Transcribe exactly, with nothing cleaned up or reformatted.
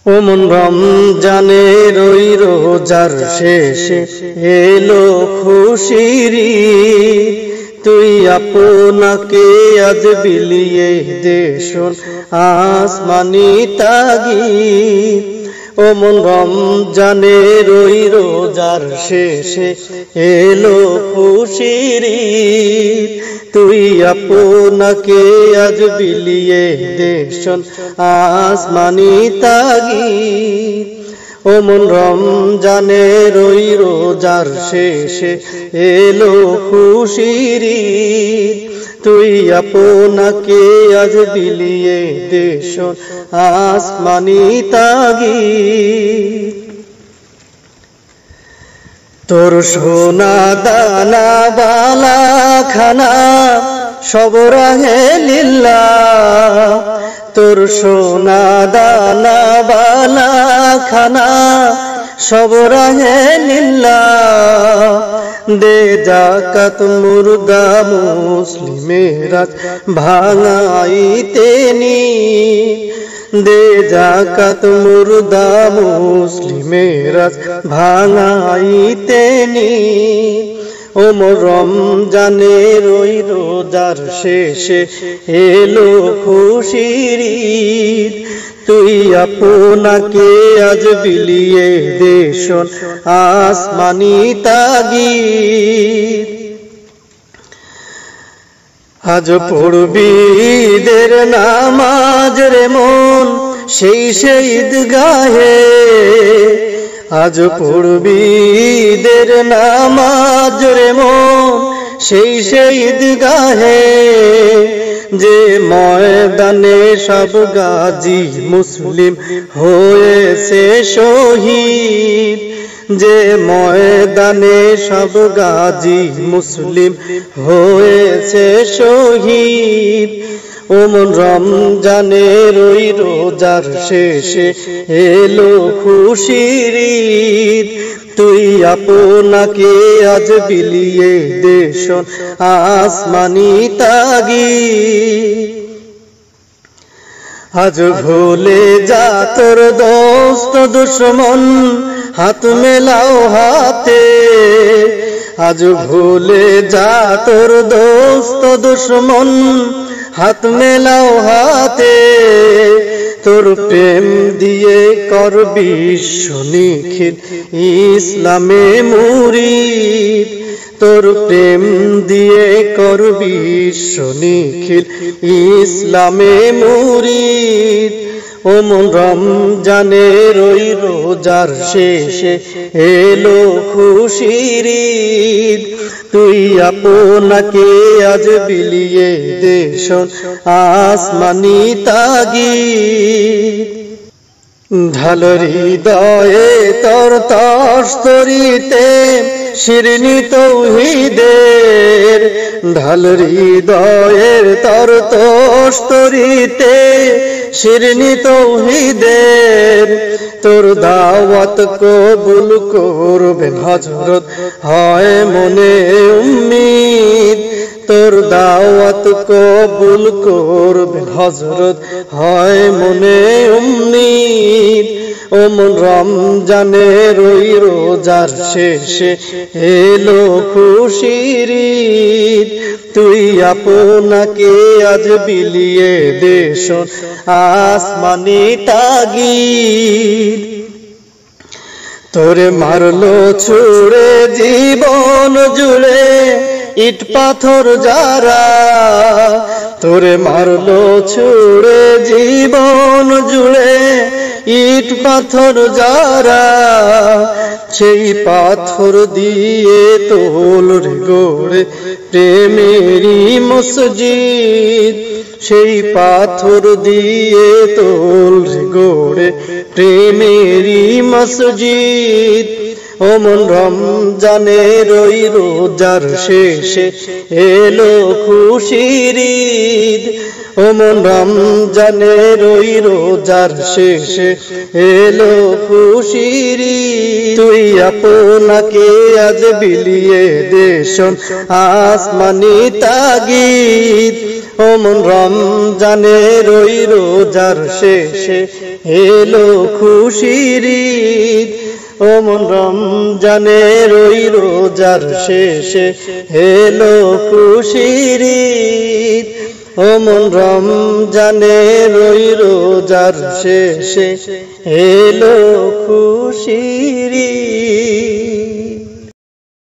ওমন রমজানের ওই রোজার শেষে এলো খুশির ঈদ, তুই আপনাকে আজ বিলিয়ে দে শোন আসমানি তাগিদ। ওমন রমজানের ওই রোজার শেষে এলো খুশির ঈদ, তুই আপনাকে আজ বিলিয়ে দে শোন আসমানি তাগিদ। ওমন রমজানের ওই রোজার শেষে এলো খুশির ঈদ, তুই আপনাকে আজ বিলিয়ে দে শোন আসমানি তাগিদ। তোর সোনা দানা বালা খানা সব রাহে লিল্লাহ, তোর সোনা দানা বালা খানা সব রাহে লিল্লাহ। দে যাকাত মুর্দা মুসলিমেরা ভাঙাইতে নি, দে যাকাত মুর্দা মুসলিমেরা ভাঙাইতে নি। ওমন রমজানের ওই রোজার শেষে এলো খুশির ঈদ, তুই আপনাকে আজ বিলিয়ে দে শোন আসমানি তাগিদ। আজ পড়বি ঈদের নামাজ রে মন সেই সেই ঈদগাহে, আজ পড়বি ঈদের নামাজ রে মন সেই সেই ঈদগাহে। যে ময়দানে সব গাজী মুসলিম হয়েছে শহীদ, যে ময়দানে সব গাজী মুসলিম হয়েছে শহীদ। ওমন রমজানের ওই রোজার শেষে এলো খুশির ঈদ, তুই আপনাকে আজ বিলিয়ে দে শোন আসমানি তাগিদ। আজ ভুলে যা তোর দোস্ত দুশ্মন হাত মেলাও হাতে, আজ ভুলে যা তোর দোস্ত দুশ্মন হাত মেলাও হাতে। তোর প্রেম দিয়ে করবি নিখিল ইসলামে মুরিদ, তোর প্রেম দিয়ে করবি নিখিল ইসলামে মুরিদ। ওমন রমজানের ওই রোজার শেষে এলো খুশির ঈদ, তুই আপনাকে আজ বিলিয়ে দে শোন আসমানি তাগিদ। ঢাল হৃদয়ে তোর তস্তরিতে শিরনি তৌহিদের, ঢাল হৃদয়ের তোর তস্তরিতে শিরনি তৌহিদের। তোর দাওয়াত কবুল করবেন হযরত হয় মনে উম্মিদ, তোর দাওয়াত কবুল করবেন হযরত হয় মনে উম্মিদ। ওমন রমজানের ওই রোজার শেষে এলো খুশির ঈদ, তুই আপনাকে আজ বিলিয়ে দে শোন আসমানি তাগিদ। তোরে মারলো ছুড়ে জীবন জুড়ে ইট পাথর যারা, তোরে মারলো ছুড়ে জীবন জুড়ে ইট পাথর যারা। সেই পাথর দিয়ে তোল রে গড়ে প্রেমেরই মসজিদ, সেই পাথর দিয়ে তোল রে গড়ে প্রেমেরই মসজিদ। ওমন রমজানের ওই রোজার শেষে এলো খুশির ঈদ, ওমন রমজানের ওই রোজার শেষে এলো খুশির ঈদ। তুই আপনাকে আজ বিলিয়ে দেশন আসমানি তাগিদ। ওমন রমজানের ওই রোজার শেষে এলো খুশির ঈদ। ওমন রমজানের ওই রোজার শেষে এলো খুশির ঈদ। ওমন রমজানের ওই রোজার শেষে এলো খুশির ঈদ।